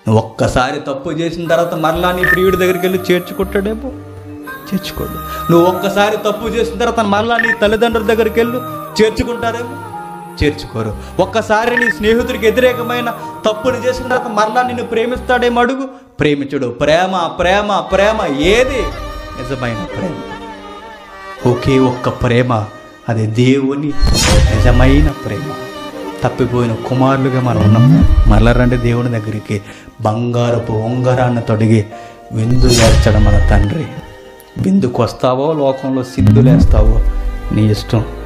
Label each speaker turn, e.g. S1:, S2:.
S1: నువ్వు ఒక్కసారి తప్పు చేసిన తర్వాత మరలా నీ ప్రియుడి దగ్గరికి వెళ్ళి చేర్చుకుంటాడేమో, చేర్చుకోడు. నువ్వు ఒక్కసారి తప్పు చేసిన తర్వాత మరలా నీ తల్లిదండ్రుల దగ్గరికి వెళ్ళి చేర్చుకుంటారేమో, చేర్చుకోరు. ఒక్కసారి నీ స్నేహితుడికి వ్యతిరేకమైన తప్పుని చేసిన తర్వాత మరలా నిన్ను ప్రేమిస్తాడేమో అడుగు, ప్రేమించడు. ప్రేమ ప్రేమ ప్రేమ ఏది నిజమైన ప్రేమ? ఒకే ఒక్క ప్రేమ, అది దేవుని నిజమైన ప్రేమ. తప్పిపోయిన కుమారులుగా మనం ఉన్నాం. మరల రండి దేవుని దగ్గరికి. బంగారపు ఉంగరాన్ని తొడిగి విందు చేర్చడం మన తండ్రి. విందుకు వస్తావో లోకంలో సింధులేస్తావో నీ ఇష్టం.